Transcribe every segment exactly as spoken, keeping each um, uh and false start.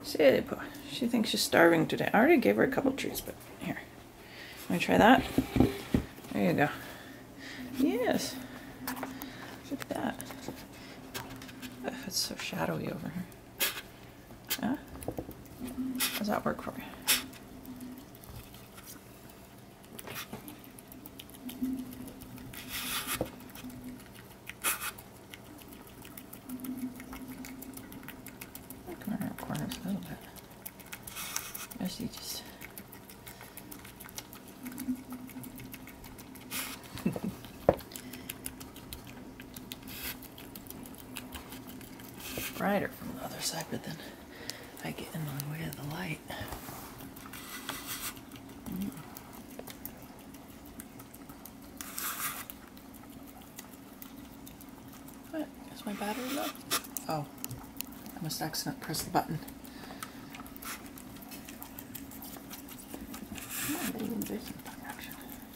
Silly boy. She thinks she's starving today. I already gave her a couple treats, but here. Want to try that? There you go. Yes. Look at that. Ugh, it's so shadowy over here. Huh? How's that work for you? Come around corners a little bit. Mostly just. Brighter from the other side, but then I get in the way of the light. Mm. What? Is my battery low? Oh, I must accidentally press the button. Oh, I didn't even do some tongue action.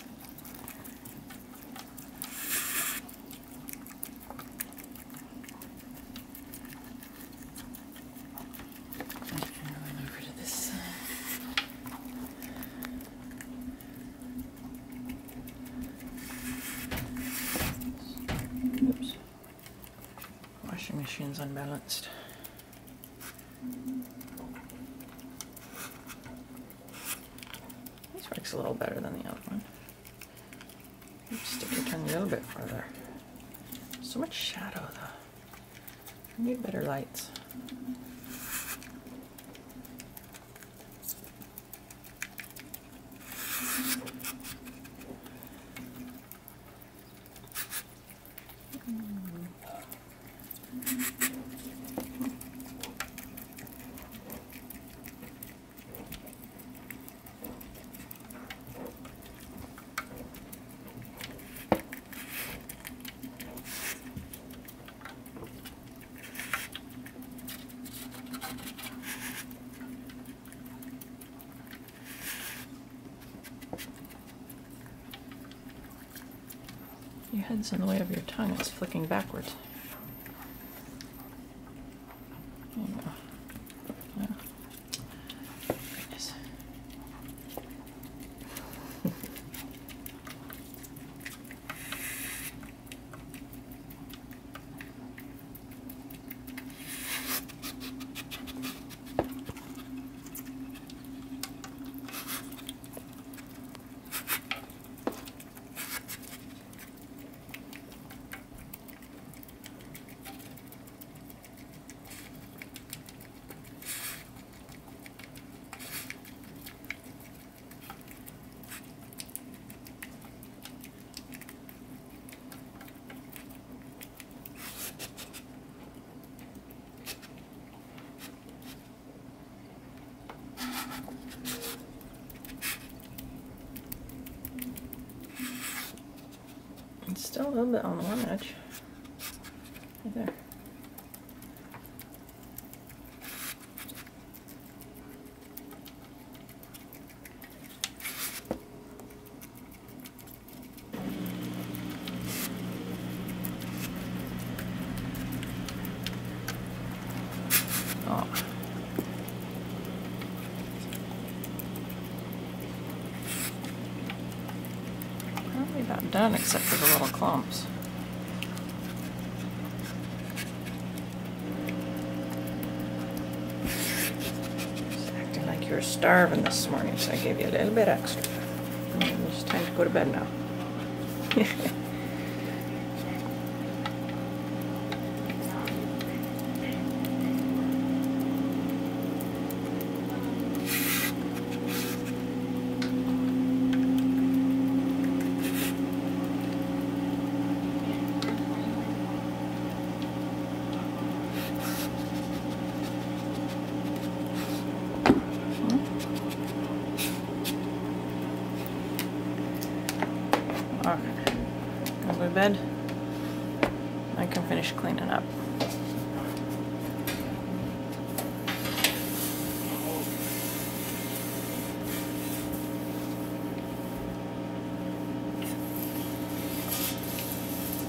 Oops. Washing machine's unbalanced. This works a little better than the other one. Stick your tongue a little bit further. So much shadow though. I need better lights. Your head's in the way of your tongue, it's flicking backwards. There you go. Yeah. Goodness. It's still a little bit on the one edge. Right there. Oh. Probably about done except for the little clumps. Just acting like you were starving this morning, so I gave you a little bit extra. It's time to go to bed now. Okay, go to bed. I can finish cleaning up.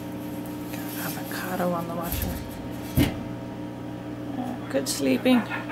Got avocado on the washer. Good sleeping.